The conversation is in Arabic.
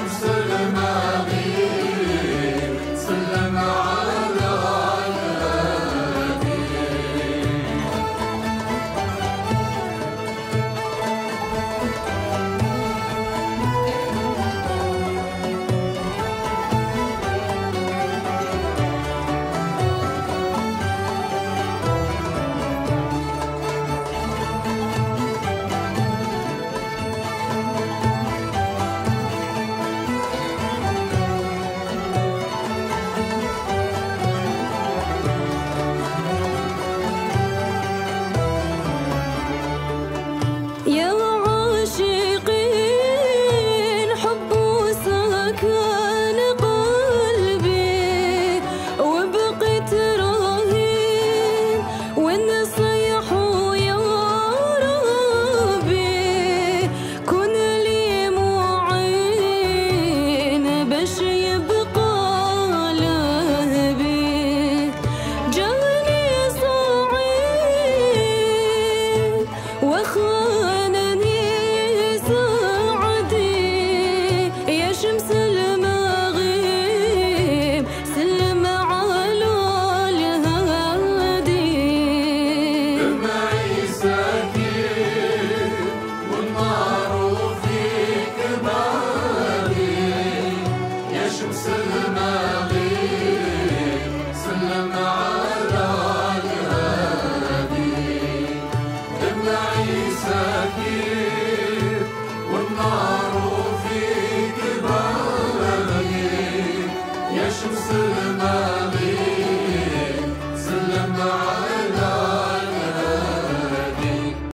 شمس المغيب سلم على الهادي. يا عاشقين حبوا سكن قلبي وبقيت رهين ونصيحوا يا ربي كن لي معين باش يبقى لهبي. جاني صعيب وخانني سعدي يا شمس المغيب سلم على الهادي. دمعي سكين والنار فيك بادي يا شمس المغيب سلم على الهادي. دمعي سكين والنار فيك بادي يا شمس المغيب سلم على